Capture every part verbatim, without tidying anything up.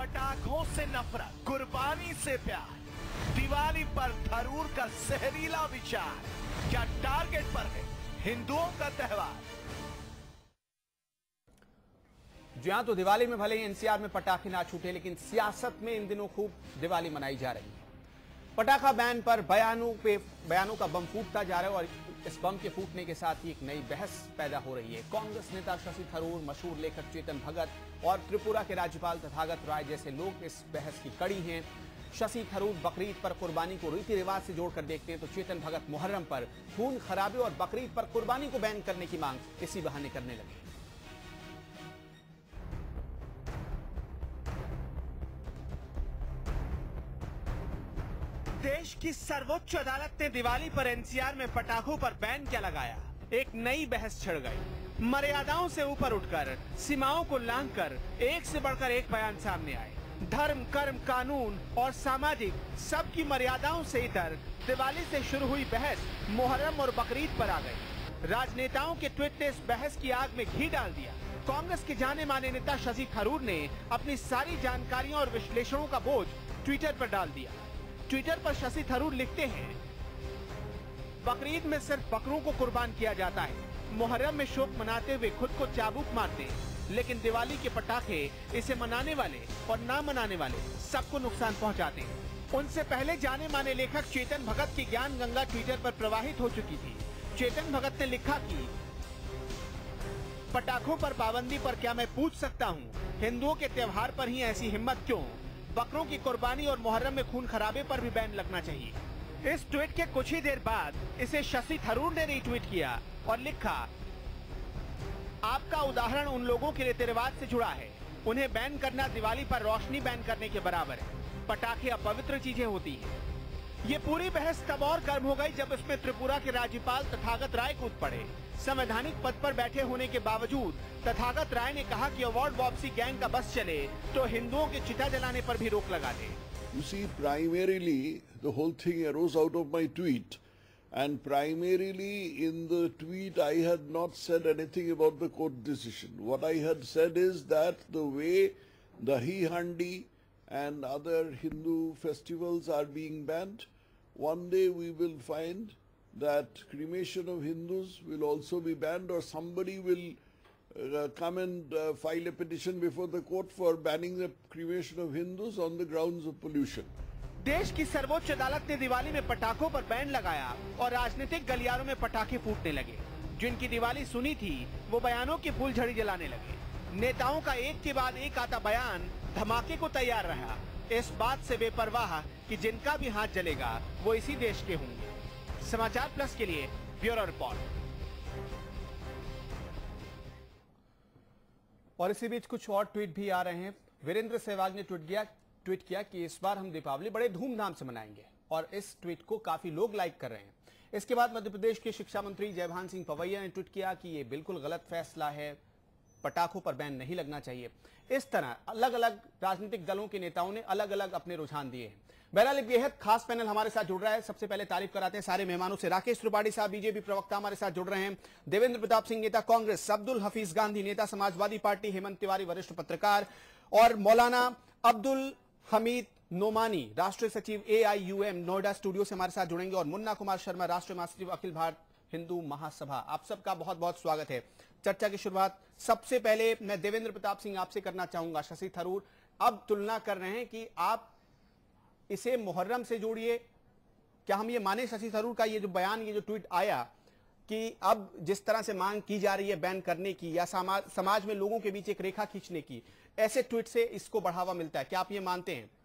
पटाखों से नफरत, कुर्बानी से प्यार। दिवाली पर थरूर का जहरीला विचार, क्या टारगेट पर है हिंदुओं का त्योहार? जी हाँ, तो दिवाली में भले ही एनसीआर में पटाखे ना छूटे, लेकिन सियासत में इन दिनों खूब दिवाली मनाई जा रही है। पटाखा बैन पर बयानों पे बयानों का बम फूटता जा रहा है और इस बम के फूटने के साथ ही एक नई बहस पैदा हो रही है। कांग्रेस नेता शशि थरूर, मशहूर लेखक चेतन भगत और त्रिपुरा के राज्यपाल तथागत राय जैसे लोग इस बहस की कड़ी हैं। शशि थरूर बकरीद पर कुर्बानी को रीति रिवाज से जोड़कर देखते हैं, तो चेतन भगत मुहर्रम पर खून खराबे और बकरीद पर कुर्बानी को बैन करने की मांग इसी बहाने करने लगे। देश की सर्वोच्च अदालत ने दिवाली पर एनसीआर में पटाखों पर बैन क्या लगाया? एक नई बहस छिड़ गई। मर्यादाओं से ऊपर उठकर, सीमाओं को लांघकर एक से बढ़कर एक बयान सामने आए। धर्म, कर्म, कानून और सामाजिक सबकी मर्यादाओं से इतर दिवाली से शुरू हुई बहस मुहर्रम और बकरीद पर आ गई। राजनेताओं के ट्वीट ने इस बहस की आग में घी डाल दिया। कांग्रेस के जाने माने नेता शशि थरूर ने अपनी सारी जानकारियों और विश्लेषणों का बोझ ट्विटर पर डाल दिया। ट्विटर पर शशि थरूर लिखते हैं, बकरीद में सिर्फ बकरों को कुर्बान किया जाता है। मुहर्रम में शोक मनाते हुए खुद को चाबुक मारते हैं, लेकिन दिवाली के पटाखे इसे मनाने वाले और ना मनाने वाले सबको नुकसान पहुंचाते हैं। उनसे पहले जाने माने लेखक चेतन भगत की ज्ञान गंगा ट्विटर पर प्रवाहित हो चुकी थी। चेतन भगत ने लिखा कि पटाखों पर पाबंदी पर क्या मैं पूछ सकता हूँ? हिंदुओं के त्योहार पर ही ऐसी हिम्मत क्यों? बकरों की कुर्बानी और मुहर्रम में खून खराबे पर भी बैन लगना चाहिए। इस ट्वीट के कुछ ही देर बाद इसे शशि थरूर ने रीट्वीट किया और लिखा, आपका उदाहरण उन लोगों के रीति रिवाज से जुड़ा है। उन्हें बैन करना दिवाली पर रोशनी बैन करने के बराबर है। पटाखे अपवित्र चीजें होती हैं। ये पूरी बहस तब और गर्म हो गई जब इसमें त्रिपुरा के राज्यपाल तथागत राय कूद पड़े। संवैधानिक पद पर बैठे होने के बावजूद तथागत राय ने कहा कि अवार्ड वापसी गैंग का बस चले तो हिंदुओं के चिता जलाने पर भी रोक लगा दे। You see, primarily the whole thing arose out of my tweet, and primarily in the tweet I had not said anything about the court decision. What I had said is that the way Dahi Handi and other Hindu festivals are being banned, one day we will find that cremation of Hindus will also be banned, or somebody will uh, come and uh, file a petition before the court for banning the cremation of Hindus on the grounds of pollution. देश की सर्वोच्च अदालत ने दिवाली में पटाखों पर ban लगाया और राजनीतिक गलियारों में पटाखे फूटने लगे। जिनकी दिवाली सुनी थी वो बयानों की फूलझड़ी जलाने लगे। नेताओं का एक के बाद एक आता बयान धमाके को तैयार रहा, इस बात से बेपरवाह कि जिनका भी हाथ जलेगा वो इसी देश के होंगे। समाचार प्लस के लिए ब्यूरो रिपोर्ट। और इसी बीच कुछ और ट्वीट भी आ रहे हैं। वीरेंद्र सहवाग ने ट्वीट किया ट्वीट किया कि इस बार हम दीपावली बड़े धूमधाम से मनाएंगे, और इस ट्वीट को काफी लोग लाइक कर रहे हैं। इसके बाद मध्य प्रदेश के शिक्षा मंत्री जयभान सिंह पवैया ने ट्वीट किया कि ये बिल्कुल गलत फैसला है, पटाखों पर बैन नहीं लगना चाहिए। इस तरह अलग अलग राजनीतिक दलों के नेताओं ने अलग अलग अपने रुझान दिए हैं। बहरहाल एक बेहद खास पैनल हमारे साथ जुड़ रहा है। सबसे पहले तारीफ कराते हैं सारे मेहमानों से। राकेश त्रिपाठी साहब बीजेपी प्रवक्ता हमारे साथ जुड़ रहे हैं। देवेंद्र प्रताप सिंह नेता कांग्रेस, अब्दुल हफीज गांधी नेता समाजवादी पार्टी, हेमंत तिवारी वरिष्ठ पत्रकार, और मौलाना अब्दुल हमीद नोमानी राष्ट्रीय सचिव A I U M Noida studio से हमारे साथ जुड़ेंगे, और मुन्ना कुमार शर्मा राष्ट्रीय महासचिव अखिल भारत हिंदू महासभा। आप सबका बहुत बहुत स्वागत है। चर्चा की शुरुआत सबसे पहले मैं देवेंद्र प्रताप सिंह आपसे करना चाहूंगा। शशि थरूर अब तुलना कर रहे हैं कि आप इसे मुहर्रम से जोड़िए। क्या हम ये माने शशि थरूर का ये जो बयान, ये जो ट्वीट आया कि अब जिस तरह से मांग की जा रही है बैन करने की या समाज समाज में लोगों के बीच एक रेखा खींचने की, ऐसे ट्वीट से इसको बढ़ावा मिलता है, क्या आप ये मानते हैं?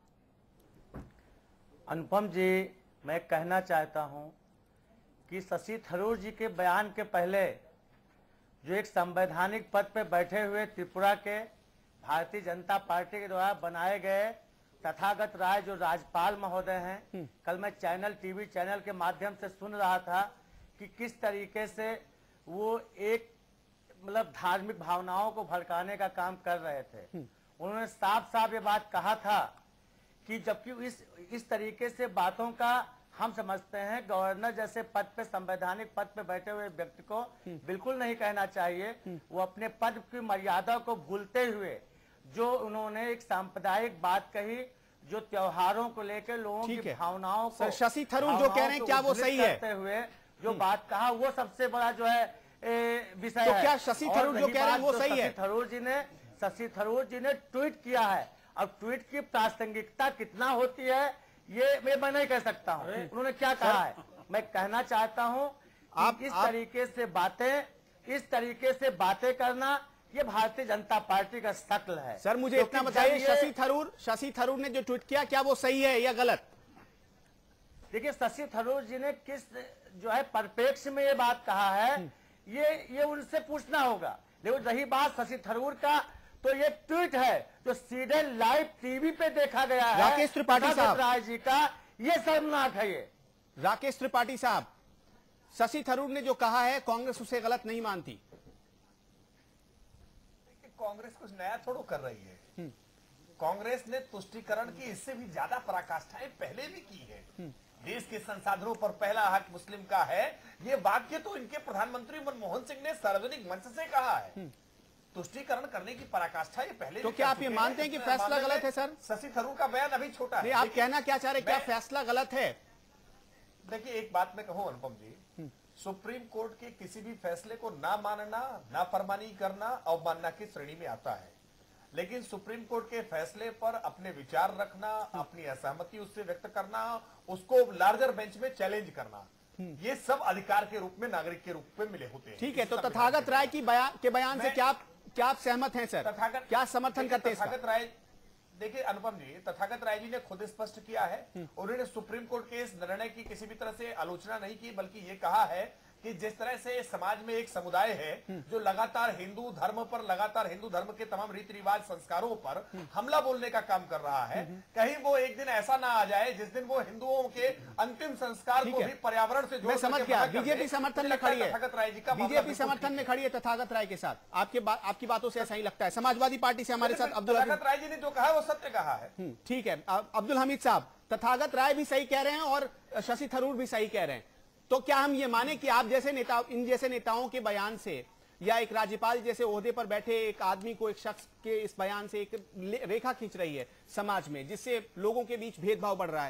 अनुपम जी, मैं कहना चाहता हूं कि शशि थरूर जी के बयान के पहले जो एक संवैधानिक पद पर बैठे हुए त्रिपुरा के भारतीय जनता पार्टी के द्वारा बनाए गए तथागत राय जो राज्यपाल महोदय हैं, कल मैं चैनल टीवी चैनल के माध्यम से सुन रहा था कि किस तरीके से वो एक मतलब धार्मिक भावनाओं को भड़काने का काम कर रहे थे। उन्होंने साफ साफ ये बात कहा था कि जबकि इस इस तरीके से बातों का हम समझते हैं गवर्नर जैसे पद पे, संवैधानिक पद पे बैठे हुए व्यक्ति को बिल्कुल नहीं कहना चाहिए। वो अपने पद की मर्यादा को भूलते हुए जो उन्होंने एक सांप्रदायिक बात कही, जो त्योहारों को लेकर लोगों की भावनाओं को, शशि थरूर जो कह रहे हैं क्या वो सही है? करते हुए जो बात कहा वो सबसे बड़ा जो है विषय तो है। क्या शशि थरूर जो कह रहे हैं वो सही है? शशि थरूर जी ने शशि थरूर जी ने ट्वीट किया है। अब ट्वीट की प्रासंगिकता कितना होती है ये मैं नहीं कह सकता हूँ। उन्होंने क्या कहा है मैं कहना चाहता हूँ कि इस तरीके से बातें इस तरीके से बातें करना ये भारतीय जनता पार्टी का शक्ल है। सर मुझे इतना बताइए, शशि थरूर शशि थरूर ने जो ट्वीट किया क्या वो सही है या गलत? देखिए शशि थरूर जी ने किस जो है परिप्रेक्ष्य में ये बात कहा है ये ये उनसे पूछना होगा। लेकिन रही बात शशि थरूर का, तो ये ट्वीट है जो सीधे लाइव टीवी पे देखा गया है राकेश त्रिपाठी साहब राय जी का, ये शर्मनाक है। ये राकेश त्रिपाठी साहब, शशि थरूर ने जो कहा है कांग्रेस उसे गलत नहीं मानती। कांग्रेस कुछ नया थोड़ा कर रही है। कांग्रेस ने तुष्टीकरण की इससे भी ज्यादा पराकाष्ठाएं पहले भी की है। देश के संसाधनों पर पहला हक मुस्लिम का है, ये वाक्य तो इनके प्रधानमंत्री मनमोहन सिंह ने सार्वजनिक मंच से कहा है। तुष्टीकरण करने की पराकाष्ठा ये पहले तो क्या आप ये मानते हैं कि फैसला गलत है सर? शशि थरूर का बयान अभी छोटा है। आप कहना क्या चाह रहे हैं, क्या फैसला गलत है? देखिए एक बात मैं कहूं अनुपम जी, सुप्रीम कोर्ट के किसी भी फैसले को ना मानना, ना फरमानी करना अवमानना की श्रेणी में आता है। लेकिन सुप्रीम कोर्ट के फैसले पर अपने विचार रखना, अपनी असहमति उससे व्यक्त करना, उसको लार्जर बेंच में चैलेंज करना, ये सब अधिकार के रूप में, नागरिक के रूप में मिले होते हैं। ठीक है, तो तथागत राय की बयान के बयान से क्या क्या आप सहमत हैं सर? तथागत क्या समर्थन करते हैं? तथागत राय देखिए अनुपम जी, तथागत राय जी ने खुद स्पष्ट किया है, उन्होंने सुप्रीम कोर्ट के इस निर्णय की किसी भी तरह से आलोचना नहीं की, बल्कि ये कहा है कि जिस तरह से समाज में एक समुदाय है जो लगातार हिंदू धर्म पर, लगातार हिंदू धर्म के तमाम रीति रिवाज संस्कारों पर हमला बोलने का काम कर रहा है, कहीं वो एक दिन ऐसा ना आ जाए जिस दिन वो हिंदुओं के अंतिम संस्कार को भी पर्यावरण से जोड़, मैं समझ गया। बीजेपी समर्थन में खड़ी है, तथागत राय जी का बीजेपी समर्थन में खड़ी है तथागत राय के साथ। आपके बा, आपकी बातों से ऐसा ही लगता है। समाजवादी पार्टी से हमारे साथ अब्दुल तथागत राय जी ने जो कहा वो सत्य कहा है। ठीक है अब्दुल हमीद साहब, तथागत राय भी सही कह रहे हैं और शशि थरूर भी सही कह रहे हैं, तो क्या हम ये माने कि आप जैसे नेता, इन जैसे नेताओं के बयान से या एक राज्यपाल जैसे ओहदे पर बैठे एक आदमी को, एक शख्स के इस बयान से एक रेखा खींच रही है समाज में, जिससे लोगों के बीच भेदभाव बढ़ रहा है?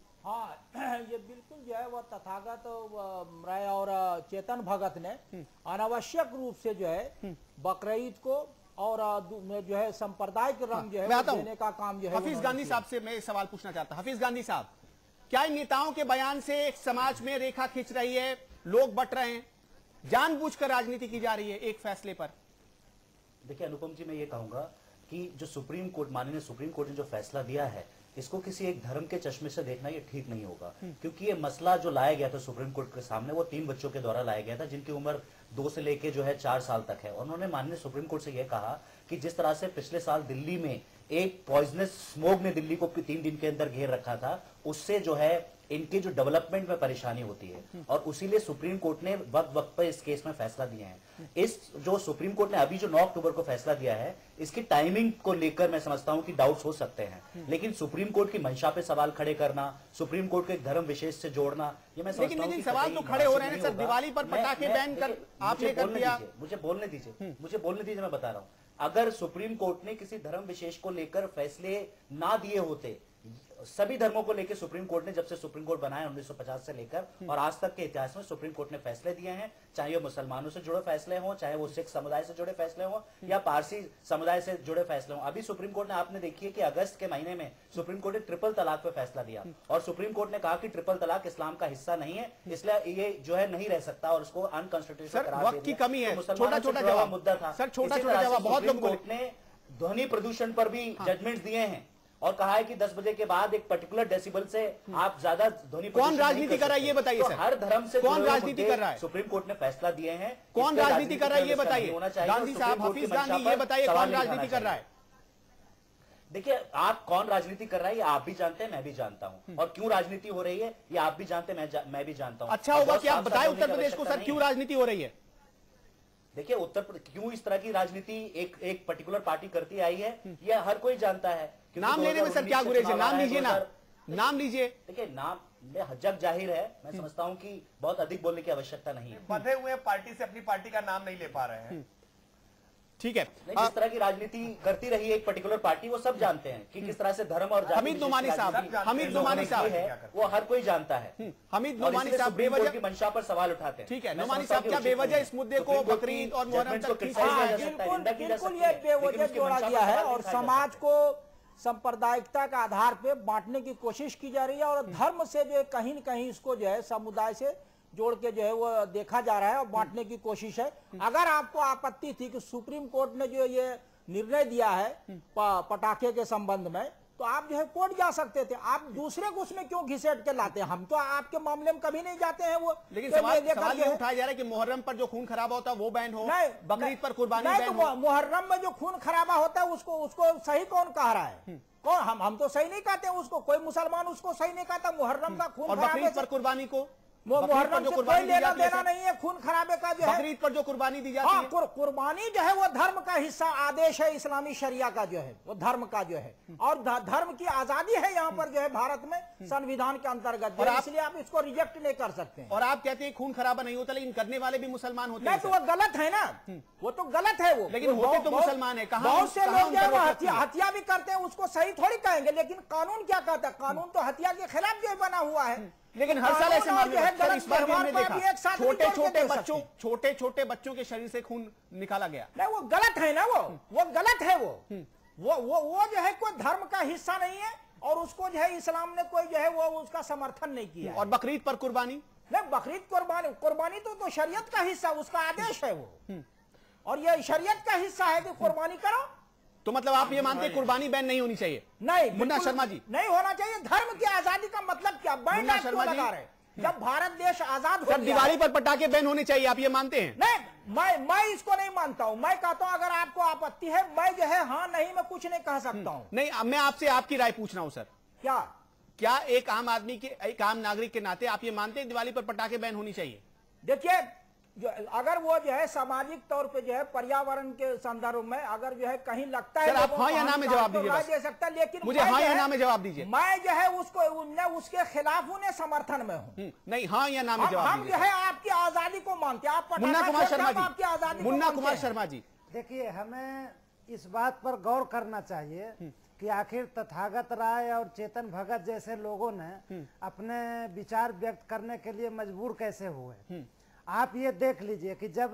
हाँ, ये बिल्कुल जो है वह तथागत राय और चेतन भगत ने अनावश्यक रूप से जो है बकरीद को और जो है सांप्रदायिक रंग जो है देने का काम जो है। हफीज गांधी साहब से मैं सवाल पूछना चाहता हूं। हफीज गांधी साहब, क्या इन नेताओं के बयान से एक समाज में रेखा खींच रही है, लोग बट रहे हैं, जानबूझकर राजनीति की जा रही है एक फैसले पर? देखिए अनुपम जी, मैं ये कहूंगा कि जो सुप्रीम कोर्ट, माननीय सुप्रीम कोर्ट ने जो फैसला दिया है, इसको किसी एक धर्म के चश्मे से देखना ये ठीक नहीं होगा। क्योंकि ये मसला जो लाया गया था सुप्रीम कोर्ट के सामने, वो तीन बच्चों के द्वारा लाया गया था जिनकी उम्र दो से लेके जो है चार साल तक है। और उन्होंने माननीय सुप्रीम कोर्ट से यह कहा कि जिस तरह से पिछले साल दिल्ली में एक पॉइजनस स्मोक ने दिल्ली को तीन दिन के अंदर घेर रखा था, उससे जो है इनके जो डेवलपमेंट में परेशानी होती है, और उसीलिए सुप्रीम कोर्ट ने वक्त वक्त पर इस केस में फैसला दिया है। इस जो सुप्रीम कोर्ट ने अभी जो नौ अक्टूबर को फैसला दिया है, इसकी टाइमिंग को लेकर मैं समझता हूं कि डाउट्स हो सकते हैं, लेकिन सुप्रीम कोर्ट की मंशा पे सवाल खड़े करना, सुप्रीम कोर्ट को एक धर्म विशेष से जोड़ना, ये मैं समझता हूं कि सवाल तो खड़े हो रहे हैं सर। दिवाली पर पटाखे बैन कर आपने कर दिया। मुझे बोलने दीजिए, मुझे बोलने दीजिए, मैं बता रहा हूं। अगर सुप्रीम कोर्ट ने किसी धर्म विशेष को लेकर फैसले ना दिए होते, सभी धर्मों को लेकर सुप्रीम कोर्ट ने, जब से सुप्रीम कोर्ट बनाया उन्नीस सौ पचास से लेकर और आज तक के इतिहास में सुप्रीम कोर्ट ने फैसले दिए हैं, चाहे वो मुसलमानों से जुड़े फैसले हों, चाहे वो सिख समुदाय से जुड़े फैसले हों या पारसी समुदाय से जुड़े फैसले हों। अभी सुप्रीम कोर्ट ने, आपने देखिए कि अगस्त के महीने में सुप्रीम कोर्ट ने ट्रिपल तलाक पे फैसला दिया, और सुप्रीम कोर्ट ने कहा कि ट्रिपल तलाक इस्लाम का हिस्सा नहीं है, इसलिए ये जो है नहीं रह सकता और उसको अनकॉन्स्टिट्यूशनल करार दिया। वक्त की कमी है, छोटा छोटा जवाब मुद्दा था सर, छोटा छोटा जवाब। बहुत लोग कोर्ट ने ध्वनि प्रदूषण पर भी जजमेंट दिए हैं और कहा है कि दस बजे के बाद एक पर्टिकुलर डेसिबल से आप ज्यादा ध्वनि। कौन राजनीति कर रहा है ये बताइए सर? हर धर्म से कौन राजनीति कर रहा है? सुप्रीम कोर्ट ने फैसला दिए हैं। कौन राजनीति कर रहा है ये बताइए गांधी साहब, हफीज गांधी, ये बताइए कौन राजनीति कर रहा है? देखिए, आप कौन राजनीति कर रहा है ये आप भी जानते हैं, मैं भी जानता हूं, और क्यों राजनीति हो रही है ये आप भी जानते हैं, मैं जा, मैं भी जानता हूं। अच्छा होगा कि आप बताएं उत्तर प्रदेश को सर क्यों राजनीति हो रही है? देखिए, उत्तर प्रदेश क्यों इस तरह की राजनीति एक एक पर्टिकुलर पार्टी करती आई है, यह हर कोई जानता है। नाम लेने में सर क्या गुरेज है? नाम लीजिए ना, नाम लीजिए। देखिए, नाम जग जाहिर है, मैं समझता हूं कि बहुत अधिक बोलने की आवश्यकता नहीं है। बंधे हुए पार्टी से अपनी पार्टी का नाम नहीं ले पा रहे हैं। ठीक है, जिस तरह की राजनीति करती रही एक पर्टिकुलर पार्टी, वो सब जानते हैं कि किस तरह से धर्म और हमीद नुमानी साहब, हमीद नुमानी साहब, वो हर कोई जानता है। हमीद नुमानी साहब बेवजह की मंशा पर सवाल उठाते हैं। ठीक है, नुमानी साहब क्या बेवजह इस मुद्दे को बकरीद और मुहर्रम तक बिल्कुल ये बेवजह जोड़ा गया है और समाज को सांप्रदायिकता के आधार पे बांटने की कोशिश की जा रही है और धर्म से जो है कहीं न कहीं इसको जो है समुदाय से जोड़ के जो है वो देखा जा रहा है और बांटने की कोशिश है। अगर आपको आपत्ति थी कि सुप्रीम कोर्ट ने जो ये निर्णय दिया है पटाखे के संबंध में, तो आप जो है कोर्ट जा सकते थे। आप दूसरे को उसमें क्यों घिसेट के लाते हैं? हम तो आपके मामले में कभी नहीं जाते हैं वो। लेकिन सवाल सवाल ये उठाया जा रहा है कि मुहर्रम पर जो खून खराबा होता है वो बैन हो, बकरीद पर कुर्बानी बैन हो। मुहर्रम में जो खून खराबा होता है उसको उसको सही कौन कह रहा है? कौन? हम हम तो सही नहीं कहते उसको, कोई मुसलमान उसको सही नहीं कहता। मुहर्रम का खून और बकरीद पर कुर्बानी को, मुहर्रम से कोई लेना देना नहीं है खून खराबे का जो है। बकरीद पर जो कुर्बानी दी जाती है, हाँ, कुर्बानी जो है वो धर्म का हिस्सा, आदेश है इस्लामी शरिया का जो है, वो धर्म का जो है और धर्म की आजादी है यहाँ पर जो है भारत में संविधान के अंतर्गत, इसलिए आप इसको रिजेक्ट नहीं कर सकते। और आप कहते हैं खून खराबा नहीं होता, लेकिन करने वाले भी मुसलमान होते हैं। तो वो गलत है ना, वो तो गलत है वो, लेकिन होते तो मुसलमान है। बहुत से लोग जो है हत्या भी करते हैं, उसको सही थोड़ी कहेंगे, लेकिन कानून क्या कहता है? कानून तो हत्या के खिलाफ जो बना हुआ है। लेकिन हर साल ऐसे मामले हैं। इस बार भी हमने देखा छोटे छोटे बच्चों छोटे छोटे बच्चों के शरीर से खून निकाला गया। नहीं, वो गलत है ना, वो वो गलत है। वो वो वो वो जो है कोई धर्म का हिस्सा नहीं है और उसको जो है इस्लाम ने कोई जो है वो उसका समर्थन नहीं किया। और बकरीद पर कुर्बानी, नहीं, बकरीद कुर्बानी कुर्बानी तो तो शरीयत का हिस्सा, उसका आदेश है वो, और ये शरीयत का हिस्सा है कि कुर्बानी करो। तो मतलब आप ये मानते हैं कुर्बानी बैन नहीं होनी चाहिए? नहीं, मुन्ना शर्मा जी, नहीं होना चाहिए। धर्म की आजादी का मतलब क्या? बैन आप क्यों लगा रहे? जब भारत देश आजाद हो गया, दिवाली पर पटाखे बैन होने चाहिए, आप ये मानते हैं? नहीं, मैं मैं इसको नहीं मानता हूं। मैं कहता हूं अगर आपको आपत्ति है, मैं जो है हाँ नहीं मैं कुछ नहीं कह सकता हूं। नहीं, मैं आपसे आपकी राय पूछ रहा हूं सर। क्या क्या एक आम आदमी के, एक आम नागरिक के नाते आप ये मानते हैं दिवाली पर पटाखे बैन होनी चाहिए? देखिए, जो अगर वो जो है सामाजिक तौर पे जो है पर्यावरण के संदर्भ में अगर जो है कहीं लगता है, आप हाँ या ना में जवाब दीजिए, दे सकता है, लेकिन मुझे हाँ या ना में जवाब दीजिए। मैं जो है उसको उसके खिलाफ उन्हें समर्थन में हूँ। नहीं, हाँ या ना में जवाब हम जो है आपकी आजादी को मानते हैं। आप मुन्ना कुमार शर्मा जी, आपकी आजादी, मुन्ना कुमार शर्मा जी, देखिए, हमें इस बात पर गौर करना चाहिए कि आखिर तथागत राय और चेतन भगत जैसे लोगों ने अपने विचार व्यक्त करने के लिए मजबूर कैसे हुए। आप ये देख लीजिए कि जब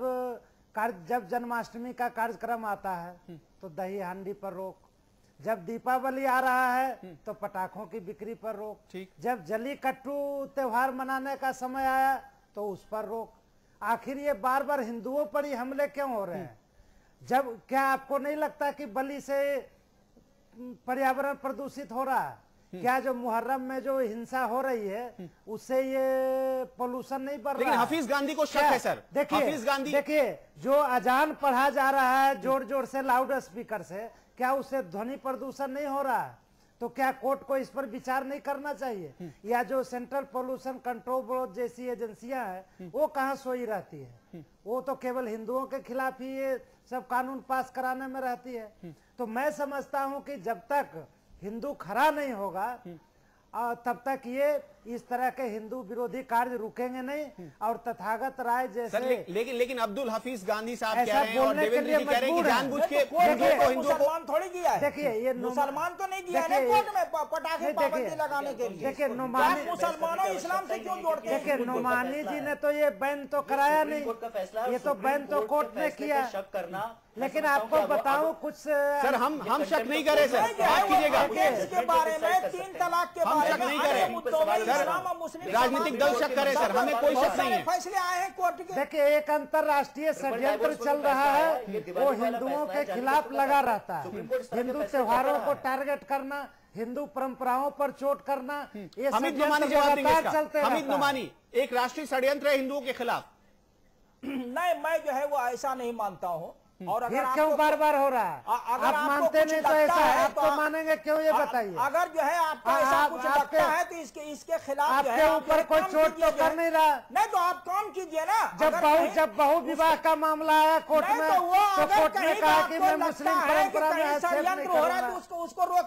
जब जन्माष्टमी का कार्यक्रम आता है तो दही हांडी पर रोक, जब दीपावली आ रहा है तो पटाखों की बिक्री पर रोक, जब जली कट्टू त्योहार मनाने का समय आया तो उस पर रोक। आखिर ये बार बार हिंदुओं पर ही हमले क्यों हो रहे हैं? जब क्या आपको नहीं लगता कि बलि से पर्यावरण प्रदूषित हो रहा है? क्या जो मुहर्रम में जो हिंसा हो रही है उससे ये पोल्यूशन नहीं बढ़ रहा? लेकिन हफीज गांधी को शक है सर। देखिए, हफीज गांधी, देखिए, जो अजान पढ़ा जा रहा है जोर जोर से लाउड स्पीकर से, क्या उससे ध्वनि प्रदूषण नहीं हो रहा है? तो क्या कोर्ट को इस पर विचार नहीं करना चाहिए? या जो सेंट्रल पोल्यूशन कंट्रोल बोर्ड जैसी एजेंसियां हैं वो कहाँ सोई रहती है? वो तो केवल हिंदुओं के खिलाफ ही ये सब कानून पास कराने में रहती है। तो मैं समझता हूँ कि जब तक हिंदू खड़ा नहीं होगा तब तक ये इस तरह के हिंदू विरोधी कार्य रुकेंगे नहीं। और तथागत राय जैसे ले, लेकिन लेकिन अब्दुल हफीज गांधी साहब कह रहे हैं और देवेंद्र जी कह रहे हैं कि जानबूझ के हिंदुओं को मुसलमान थोड़ी किया है। देखिए, ये मुसलमान तो नहीं किया है कोर्ट में पटाखे पाबंदी लगाने के लिए। देखिए, नुमानी मुसलमानों इस्लाम से क्यों जोड़ते हैं? देखिए, नुमानी जी ने तो ये बैन तो कराया नहीं, ये तो बैन तो कोर्ट ने किया। शक करना, लेकिन आपको बताऊं कुछ सर, हम हम शक नहीं करे सर, माफ कीजिएगा, के बारे में तीन तलाक के हम शक नहीं करे सर, राजनीतिक दल शक करे सर, हमें कोई शक नहीं है। फैसले आए हैं कोर्ट के। देखिए, एक अंतर्राष्ट्रीय षड्यंत्र चल रहा है, वो हिंदुओं के खिलाफ लगा रहता है। हिंदू त्योहारों को टारगेट करना, हिंदू परंपराओं पर चोट करना, ये हमीद नुमानी जवाब देंगे। हमीद नुमानी, एक राष्ट्रीय षड्यंत्र है हिंदुओं के खिलाफ? नहीं, मैं जो है वो ऐसा नहीं मानता हूँ। और अगर क्यों बार बार हो रहा है? अगर आप मानते नहीं तो ऐसा है, आप तो मानेंगे क्यों, ये बताइए। अगर जो है आपको ऐसा कुछ लगता है तो इसके इसके खिलाफ आपके ऊपर कोई चोट तो कर नहीं रहा। नहीं तो आप काम कीजिए ना। जब बहु जब बहु विवाह का मामला आया कोर्ट में तो कोर्ट ने कहा कि मैं मुस्लिम परंपरा में षड्यंत्र हो रहा है तो उसको उसको रोकने का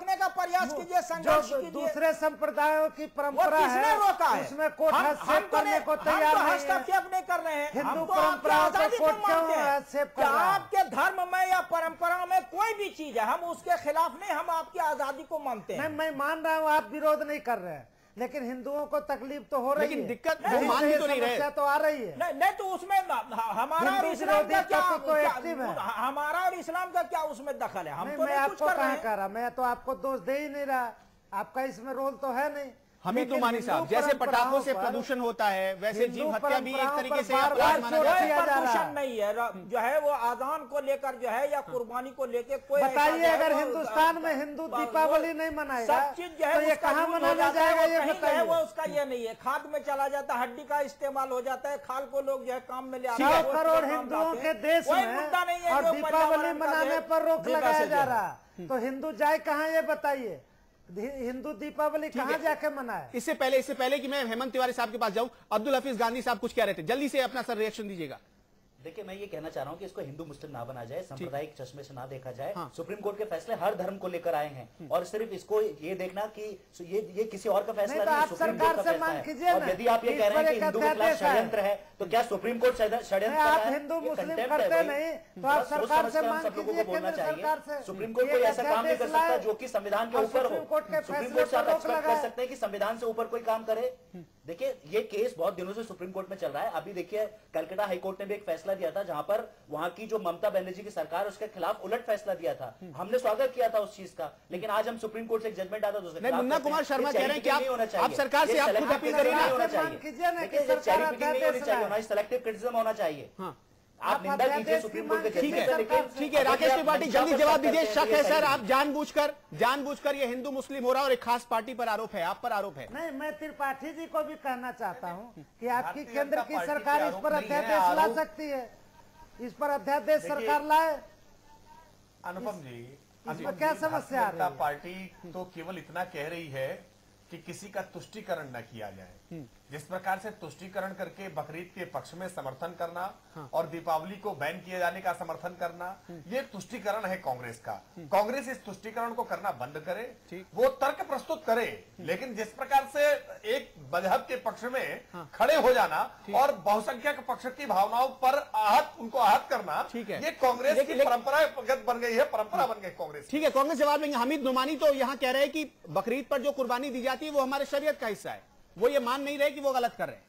प्रयास कीजिए संघर्ष जो कीजिए। दूसरे संप्रदायों की परंपरा वो किसने है रोका है? उसमें कोर्ट हम- हस्तक्षेप हम तो करने नहीं- को तैयार हम तो नहीं है। हस्तक्षेप नहीं कर रहे हैं। हिंदू हम तो आपकी परंपराओं को आजादी को कोर्ट क्यों मानते हैं। हस्तक्षेप कर क्या रहा है? आपके धर्म में या परंपरा में कोई भी चीज है, हम उसके खिलाफ नहीं, हम आपकी आजादी को मानते हैं। नहीं, मैं मान रहा हूँ आप विरोध नहीं कर रहे हैं, लेकिन हिंदुओं को तकलीफ तो हो रही लेकिन है। दिक्कत कहीं वो मान से भी ये तो नहीं रहे। समस्या तो आ रही है। नहीं नहीं तो उसमें हमारा और हिंदू इस्लाम का विरोधी क्या, तत्व तो क्या एक्टिव है। हमारा और इस्लाम का क्या उसमें दखल है? हम नहीं, तो मैं नहीं कुछ आपको कर रहे कहाँ हैं। कह रहा, मैं तो आपको दोष दे ही नहीं रहा, आपका इसमें रोल तो है नहीं। हमीद लेकिन नुमानी साहब, हिंदू जैसे पटाखों से परंपराओं पर- प्रदूषण होता है वैसे हिंदू जीव हत्या भी एक परंपराओं तरीके पर से बार अपराध बार माना चोट जाता है। किया जा रहा प्रदूषण है। नहीं है, र- जो है वो आजान को लेकर जो है या कुर्बानी को लेकर कोई ऐसा बताइए, जो है अगर वो- हिंदुस्तान में हिंदू वो- दीपावली नहीं मनाएगा सब चीज जो है तो ये उसका कहाँ यूज हो मनाया जाता है, जाएगा, वो ये कहीं जो है बताइए। वो उसका ये नहीं है, खाद में चला जाता है, हड्डी का इस्तेमाल हो जाता है, खाल को लोग जो है काम में ले आते हैं, सौ वो करोड़ काम हिंदुओं लाते के हैं। देश कोई में मुद्दा नहीं है और जो दीपावली पर्यावरण का मनाने जो पर रोक है, लगाया से जा जो है। रहा, तो हिंदू जाए कहाँ ये बताइए। हि- हिंदू दीपावली कहाँ जाके मनाए? इससे पहले इससे पहले कि मैं हेमंत तिवारी साहब के पास जाऊं, अब्दुल हफीज गांधी साहब कुछ कह रहे थे, जल्दी से अपना सर रिएक्शन दीजिएगा। देखिए, मैं ये कहना चाह रहा हूँ कि इसको हिंदू मुस्लिम ना बना जाए, सांप्रदायिक चश्मे से ना देखा जाए। हाँ। सुप्रीम कोर्ट के फैसले हर धर्म को लेकर आए हैं और सिर्फ इसको ये देखना कि ये ये किसी और का फैसला नहीं तो नहीं, आप सुप्रीम सरकार कोर्ट का से फैसला मांग कीजिए है। और ना, यदि आप ये इस कह रहे हैं पर कि एक हिंदू के खिलाफ अध्यादेश है। षड्यंत्र है, तो क्या सुप्रीम कोर्ट षड्यंत्र नहीं, कर आप रहा है? हिंदू ये मुस्लिम contempt है करते भाई। नहीं, तो थोड़ा आप सोच सरकार समझ से कर हम मांग सब लोगों कीजिए, को बोलना केंद्र चाहिए। सरकार से। सुप्रीम कोर्ट ये कोई एक ऐसा काम नहीं कर अध्यादेश सकता लाए जो कि संविधान के और ऊपर हो। सुप्रीम कोर्ट के सुप्रीम फैसले कोर्ट से आप पर रोक एक्सपेक्ट कर लगाए। सकते हैं कि संविधान से ऊपर कोई काम करे। देखिए, ये केस बहुत दिनों से सुप्रीम कोर्ट में चल रहा है। अभी देखिए, कलकत्ता हाईकोर्ट ने भी एक फैसला दिया था जहां पर वहां की जो ममता बनर्जी की सरकार उसके खिलाफ उलट फैसला दिया था। हमने स्वागत किया था उस चीज का, लेकिन आज हम सुप्रीम कोर्ट से एक जजमेंट आता तो नहीं, मुन्ना कुमार शर्मा कह रहे हैं कि आप आप सरकार से आप खुद अपील करिए ना। होना चाहिए। सेलेक्टिव क्रिटिसिज्म होना चाहिए। हाँ। आप निंदा कीजिए सुप्रीम कोर्ट के ठीक जजमेंट है, से, लेकिन ठीक है राकेश त्रिपाठी, जल्दी जवाब दीजिए। शक है सर, आप जानबूझकर जानबूझकर ये हिंदू मुस्लिम हो रहा है और एक खास पार्टी पर आरोप है, आप पर आरोप है। नहीं, मैं त्रिपाठी जी को भी कहना चाहता हूँ कि आपकी भारतीय केंद्र जनता की पार्टी सरकार पे इस पर आरोप नहीं है, अध्यादेश ला आरोप- सकती है, इस पर अध्यादेश देखिए, सरकार लाए। अनुपम जी, इसमें अनुपम क्या जी, समस्या आ भारतीय रही जनता है? पार्टी तो केवल इतना कह रही है कि किसी का तुष्टीकरण न किया जाए। जिस प्रकार से तुष्टीकरण करके बकरीद के पक्ष में समर्थन करना और दीपावली को बैन किए जाने का समर्थन करना, ये तुष्टीकरण है कांग्रेस का। कांग्रेस इस तुष्टीकरण को करना बंद करे, वो तर्क प्रस्तुत करे, लेकिन जिस प्रकार से एक मजहब के पक्ष में खड़े हो जाना और बहुसंख्यक पक्ष की भावनाओं पर आहत उनको आहत करना, ठीक है। ये कांग्रेस लेकिन- की परंपरागत बन गई है, परंपरा बन गई कांग्रेस की। ठीक है, कांग्रेस जवाब देंगे। हमीद नुमानी तो यहाँ कह रहे हैं कि बकरीद पर जो कुर्बानी दी जाती है वो हमारे शरीयत का हिस्सा है, वो ये मान नहीं रहे कि वो गलत कर रहे हैं।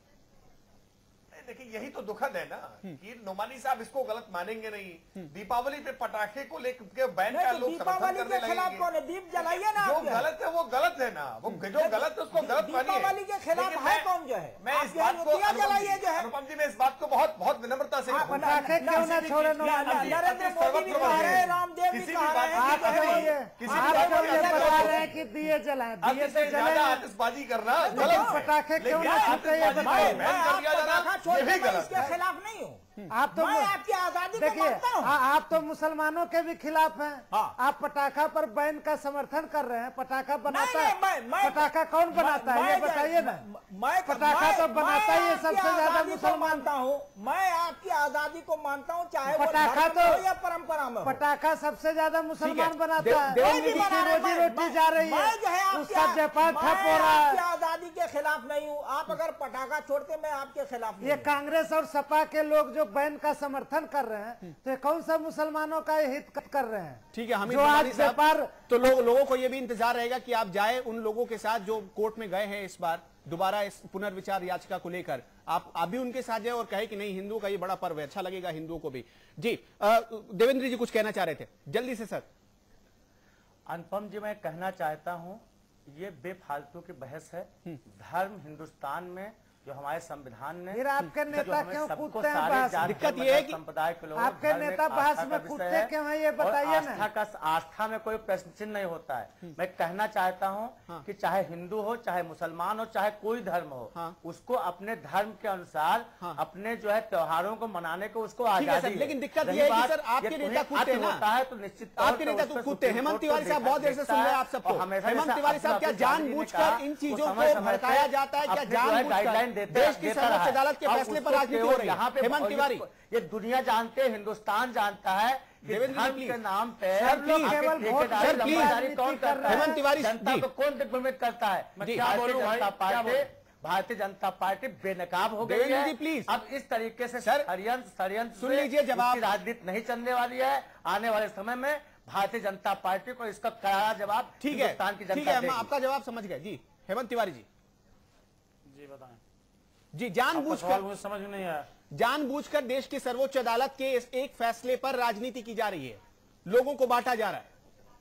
देखिए, यही तो दुखद है ना कि नुमानी साहब इसको गलत मानेंगे नहीं। दीपावली पे पटाखे को लेकर बैन का नहीं तो लोग समर्थन दीपावली करने के खिलाफ लगेंगे। कौन है? दीप जलाइए ना जो आप जो है। गलत है वो गलत है ना, वो जो गलत है उसको गलत मानिए। दीपावली के खिलाफ लेकिन है मैं- कौन जो है? मैं आप इस जो है बात को दिया अनुपम जलाइए जी- जो है। अनुपम जी, मैं इस बात को बहुत बहुत विनम्रता से आप कहूंगा। पटाखे क्यों ना छोड़े नुमानी? नरेंद्र मोदी भी कह रहे हैं, रामदेव भी किसी कह भी रहे बात हैं की कि आप जो जो है ये किसी आप भी जो बात ये को बता जलाओ। रहे हैं कि दिए जलाएं, दिए अति तो से ज्यादा जलाएं। आतिशबाजी करना तो गलत है। पटाखे क्यों लेकिन ना छूटे ये आतिशबाजी बताइए। को बैन कर दिया जाना, पटाखा ये छोड़ भी के मैं गलत इसके है। खिलाफ नहीं हूँ। आप तो मैं आपकी आजादी को देखिए, मानता हूँ। आ- आप तो मुसलमानों के भी खिलाफ हैं। हाँ। आप पटाखा पर बैन का समर्थन कर रहे हैं। पटाखा बनाता नहीं, है, नहीं, मैं- मैं- पटाखा कौन बनाता है मैं- ये बताइए ना। मैं पटाखा मैं- तो बनाता ही है मैं सबसे आपकी ज्यादा आजादी को मुसलमान। मानता हूँ। मैं आपकी आजादी को मानता हूँ, चाहे वो पटाखा धर्म में हो तो या परंपरा में हो। पटाखा सबसे ज्यादा मुसलमान बनाता देव- है। देवेंद्र जिसकी जी बना रहा है, रोजी मैं- रोटी जा रही मैं जो है है आपकी- उसका व्यापार मैं ठप हो रहा आपकी है। आजादी के खिलाफ नहीं हूँ। आप अगर पटाखा छोड़ते, मैं आपके खिलाफ नहीं ये हूँ। कांग्रेस और सपा के लोग जो बैन का समर्थन कर रहे हैं, तो ये कौन सा मुसलमानों का हित कर रहे हैं? ठीक है, हमीद जो आज नुमानी साहब, व्यापार तो लोग लोगों को ये भी इंतजार रहेगा कि आप जाए उन लोगों के साथ जो कोर्ट में गए हैं इस बार दोबारा इस पुनर्विचार याचिका को लेकर, आप अभी उनके साथ जाए और कहे कि नहीं, हिंदुओं का ये बड़ा पर्व है, अच्छा लगेगा हिंदुओं को भी। जी अ, देवेंद्र जी कुछ कहना चाह रहे थे, जल्दी से सर। अनुपम जी, मैं कहना चाहता हूँ, ये बेफालतू की बहस है। धर्म हिंदुस्तान में जो हमारे संविधान ने, फिर आपके जो नेता हमें क्यों सबको कूदते हैं सारे बहस? जात दिक्कत धर्म, ये है मजहब, कि संप्रदाय के लोग, आपके धर्म एक नेता आस्था बहस का में विषय कूदते है क्यों हैं, ये और बताइए ना। आस्था का आस्था में कोई प्रश्न चिन्ह नहीं होता है। मैं कहना चाहता हूँ कि चाहे हिंदू हो, चाहे मुसलमान हो, चाहे कोई धर्म हो, हाँ। उसको अपने धर्म के अनुसार हाँ। अपने जो है त्योहारों को मनाने को उसको ठीक है आजादी सर, है। लेकिन दिक्कत रही ये है कि बात, सर आपके ये नेता तुम्हें कूदते हैं अति ना। होता है तो निश्चित तौर आपके पे नेता उस तो पे कूदते हैं। सुप्रीम हेमंत कोर्ट तिवारी को साहब बहुत देर से देखता सुन रहे हैं है आप सबको। और हमेशा हेमंत जैसे तिवारी साहब अब्दुल क्या हफीज गांधी जी ने जानबूझकर कहा, इन वो चीजों समय को समय भड़काया पे जाता है, क्या अपनी जो है जानबूझकर? गाइडलाइन गाइडलाइन देते देश की देता सर्वोच्च रहा है। अदालत के अब फैसले उसको पर राजनीति हो केवल रही है। यहाँ पे हेमंत तिवारी, ये, ये दुनिया जानते हैं, हिंदुस्तान जानता है कि देवेंद्र जी, धर्म प्लीज। के नाम पे सर, लोग आखिर केवल वोट ठेकेदारी, सर, प्लीज। जमींदारी कौन कर करता रहे है? हेमंत तिवारी जनता जी। को कौन दिग्भ्रमित करता है? जी, भारतीय बोलूं भाई, जनता क्या पार्टी बोलूं? भारतीय जनता पार्टी बेनकाब हो गई देवेंद्र है। जी, प्लीज। अब इस तरीके से सर, षड्यंत्र षड्यंत्र सुन से लीजिए जवाब। इसकी राजनीति नहीं चलने वाली है। आने वाले समय में भारतीय जनता पार्टी को इसका करारा जवाब ठीक है, हिंदुस्तान की ठीक जनता है, हम देगी। आपका जवाब समझ गए। जी हेमंत तिवारी जी, जी बताएं। जी आपका सवाल जानबूझकर मुझे समझ में नहीं आया। जानबूझकर देश की सर्वोच्च अदालत के इस एक फैसले पर राजनीति की जा रही है, लोगों को बांटा जा रहा है।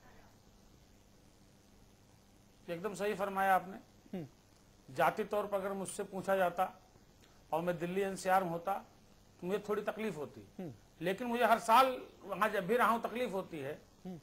एकदम सही फरमाया आपने। जाति तौर पर अगर मुझसे पूछा जाता और मैं दिल्ली एनसीआर में होता तो मुझे थोड़ी तकलीफ होती, लेकिन मुझे हर साल वहां जब भी रहा हूं तकलीफ होती है।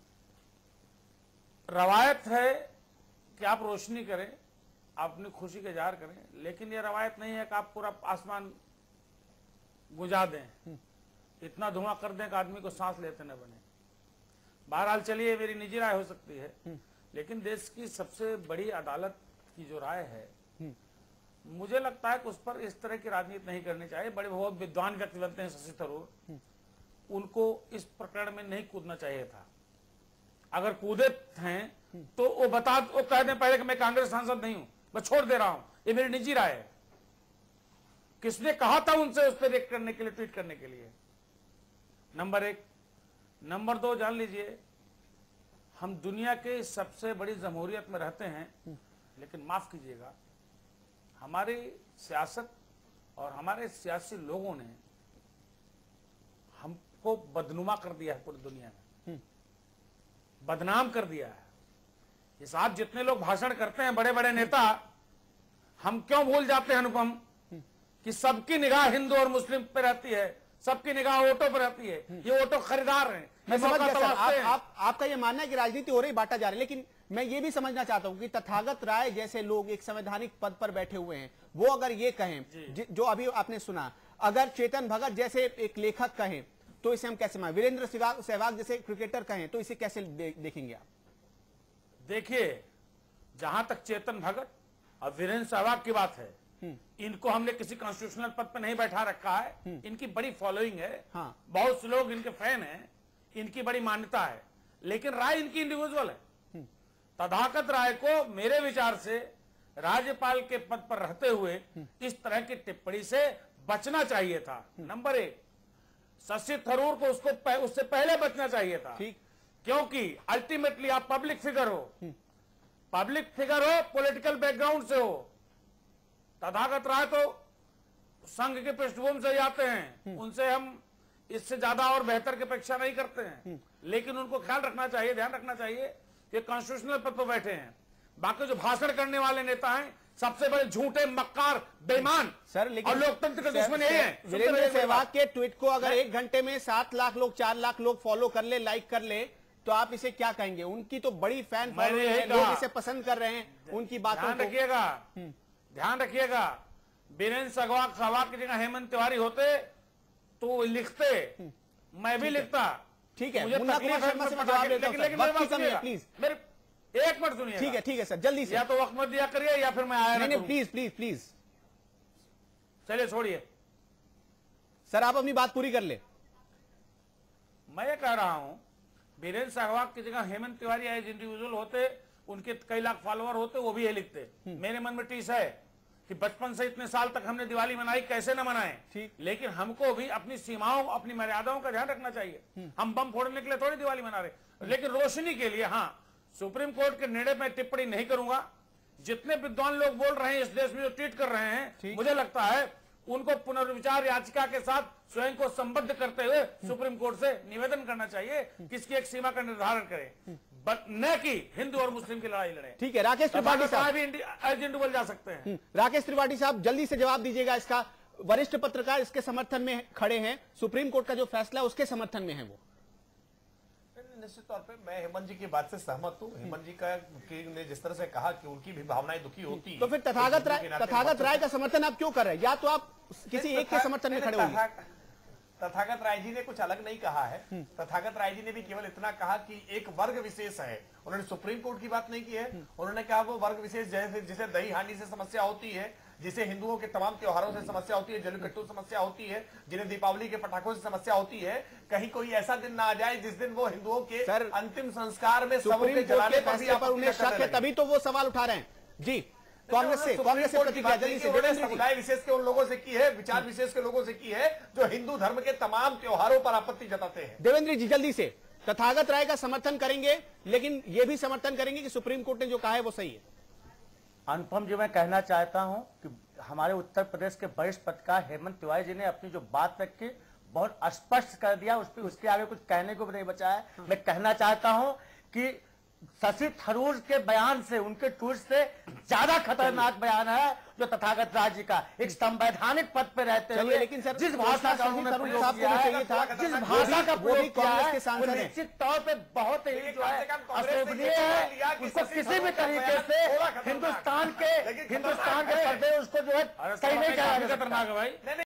रवायत है कि आप रोशनी करें, आप अपनी खुशी का इजहार करें, लेकिन ये रवायत नहीं है कि आप पूरा आसमान गुजा दें, इतना धुआं कर दें कि आदमी को सांस लेते न बने। बहरहाल चलिए, मेरी निजी राय हो सकती है, लेकिन देश की सबसे बड़ी अदालत की जो राय है, मुझे लगता है कि उस पर इस तरह की राजनीति नहीं करनी चाहिए। बड़े बहुत विद्वान व्यक्ति बनते हैं शशि थरूर, उनको इस प्रकरण में नहीं कूदना चाहिए था। अगर कूदे हैं तो वो बता वो कह दें पहले कि मैं कांग्रेस सांसद नहीं हूं, मैं छोड़ दे रहा हूं, ये मेरी निजी राय है। किसने कहा था उनसे उस पर रिएक्ट करने के लिए, ट्वीट करने के लिए? नंबर एक। नंबर दो, जान लीजिए, हम दुनिया के सबसे बड़ी जमहूरियत में रहते हैं, लेकिन माफ कीजिएगा, हमारी सियासत और हमारे सियासी लोगों ने हमको बदनुमा कर दिया है, पूरी दुनिया में बदनाम कर दिया है। इस आप जितने लोग भाषण करते हैं, बड़े बड़े नेता, हम क्यों भूल जाते हैं अनुपम कि सबकी निगाह हिंदू और मुस्लिम पे रहती है, सबकी निगाह वोटों पर रहती है। ये वोटों खरीदार हैं। मैं समझ गया सर, आप, आप, आपका ये मानना है कि राजनीति हो रही, बांटा जा रही है, लेकिन मैं ये भी समझना चाहता हूं कि तथागत राय जैसे लोग एक संवैधानिक पद पर बैठे हुए हैं, वो अगर ये कहें जो अभी आपने सुना, अगर चेतन भगत जैसे एक लेखक कहें तो इसे हम कैसे माने, वीरेंद्र सहवाग जैसे क्रिकेटर कहें तो इसे कैसे दे, देखेंगे आप? देखिए, जहां तक चेतन भगत और वीरेंद्र सहवाग की बात है, इनको हमने किसी कॉन्स्टिट्यूशनल पद पर नहीं बैठा रखा है। इनकी बड़ी फॉलोइंग है, हाँ। बहुत से लोग इनके फैन हैं, इनकी बड़ी मान्यता है, लेकिन राय इनकी इंडिविजुअल है। तथागत राय को मेरे विचार से राज्यपाल के पद पर रहते हुए इस तरह की टिप्पणी से बचना चाहिए था। नंबर एक, शशि थरूर को उसको पह, उससे पहले बचना चाहिए था, ठीक, क्योंकि अल्टीमेटली आप पब्लिक फिगर हो, पब्लिक फिगर हो, पॉलिटिकल बैकग्राउंड से हो। तथागत राय तो संघ के पृष्ठभूमि से आते हैं, उनसे हम इससे ज्यादा और बेहतर की अपेक्षा नहीं करते हैं, लेकिन उनको ख्याल रखना चाहिए, ध्यान रखना चाहिए कि कॉन्स्टिट्यूशनल पद पर बैठे हैं। बाकी जो भाषण करने वाले नेता हैं, सबसे बड़े झूठे, मक्कार, बेईमान सर, लेकिन और लोकतंत्र के दुश्मन यही है। वीरेंद्र सहवाग के ट्वीट को अगर एक घंटे में सात लाख लोग, चार लाख लोग फॉलो कर ले, लाइक कर ले, तो आप इसे क्या कहेंगे? उनकी तो बड़ी फैन फॉलोइंग है, लोग इसे पसंद कर रहे हैं, उनकी बातों ध्यान को। रखिएगा, ध्यान रखिएगा, वीरेंद्र सहवाग सहवाग की जगह हेमंत तिवारी होते तो लिखते, मैं भी लिखता। ठीक है, मुझे मुन्ना तकलीफ कुमार है, शर्मा से मैं मैं जवाब लेकिन लेता हूं, लेकिन सर, मेरी वक्त की बात कमी है, सुनिएगा, प्लीज। मेरे एक मिनट सुनिए। ठीक है, ठीक है सर, जल्दी से। या तो वक्त मत दिया करिए या फिर मैं आया नहीं ना नहीं, करूं। प्लीज प्लीज प्लीज चलिए छोड़िए, सर आप अपनी बात पूरी कर ले। मैं ये कह रहा हूं, वीरेंद्र सहवाग की जगह हेमंत तिवारी एज इंडिविजुअल होते, उनके कई लाख फॉलोअर होते, वो भी ये लिखते। मेरे मन में टीस है कि बचपन से इतने साल तक हमने दिवाली मनाई, कैसे न मनाएं, ठीक। लेकिन हमको भी अपनी सीमाओं, अपनी मर्यादाओं का ध्यान रखना चाहिए। हम बम फोड़ने के लिए थोड़ी दिवाली मना रहे, लेकिन रोशनी के लिए। हाँ, सुप्रीम कोर्ट के निर्णय में टिप्पणी नहीं करूंगा। जितने विद्वान लोग बोल रहे हैं इस देश में, जो ट्वीट कर रहे हैं, मुझे लगता है उनको पुनर्विचार याचिका के साथ स्वयं को संबद्ध करते हुए सुप्रीम कोर्ट से निवेदन करना चाहिए कि इसकी एक सीमा का निर्धारण करें, न कि हिंदू और मुस्लिम की लड़ाई लड़े। ठीक है, राकेश त्रिपाठी साहब भी इंडिविजुअल जा सकते हैं। राकेश त्रिपाठी साहब जल्दी से जवाब दीजिएगा इसका। वरिष्ठ पत्रकार इसके समर्थन में खड़े हैं, सुप्रीम कोर्ट का जो फैसला है उसके समर्थन में है वो। निश्चित तौर पे मैं हेमंत जी की बात से सहमत हूँ। हेमंत जी का ने जिस तरह से कहा कि उनकी भी भावनाएं दुखी होती है, तो फिर तथागत राय तथागत राय का समर्थन आप क्यों कर रहे हैं? या तो आप किसी एक के समर्थन में खड़े होंगे। तथागत राय जी ने कुछ अलग नहीं कहा है। तथागत राय जी ने भी केवल इतना कहा कि एक वर्ग विशेष है। उन्होंने सुप्रीम कोर्ट की बात नहीं की है। उन्होंने कहा वो वर्ग विशेष जैसे जिसे दही हांडी से समस्या होती है, जिसे हिंदुओं के तमाम त्योहारों से समस्या होती है, जल्लीकट्टू समस्या होती है, जिन्हें दीपावली के पटाखों से समस्या होती है, कहीं कोई ऐसा दिन ना आ जाए जिस दिन वो हिंदुओं के सर, अंतिम संस्कार में सबों सुप्रीम के कोर्ट जलाने के पर भी फैसले पर उन्हें आपत्तियां शक करने है, लगे। तभी तो वो सवाल उठा रहे हैं। जी, कांग्रेस से कांग्रेस से प्रतिक्रिया जल्दी से देवेंद्र जी। समुदाय विशेष के उन लोगों से की है, विचार विशेष के लोगों से की है जो हिंदू धर्म के तमाम त्योहारों पर आपत्ति जताते हैं। देवेंद्र जी जल्दी से, तथागत राय का समर्थन करेंगे, लेकिन यह भी समर्थन करेंगे कि सुप्रीम कोर्ट ने जो कहा है वो सही है। अनुपम जी, मैं कहना चाहता हूं कि हमारे उत्तर प्रदेश के वरिष्ठ पत्रकार हेमंत तिवारी जी ने अपनी जो बात रखी बहुत स्पष्ट कर दिया, उस पर उसके आगे कुछ कहने को भी नहीं बचा है। मैं कहना चाहता हूं कि शशि थरूर के बयान से, उनके ट्वीट से ज्यादा खतरनाक बयान है जो तथागत राय जी का, एक संवैधानिक पद पे रहते हुए लेकिन सर, जिस भाषा का उन्होंने प्रयोग किया है, जिस भाषा का प्रयोग किया है, वो निश्चित तौर पे बहुत ही जो है अशोभनीय है। उसको किसी भी तरीके से हिंदुस्तान के हिंदुस्तान के पर्दे उसको जो है सही नहीं कहा जा सकता। भाई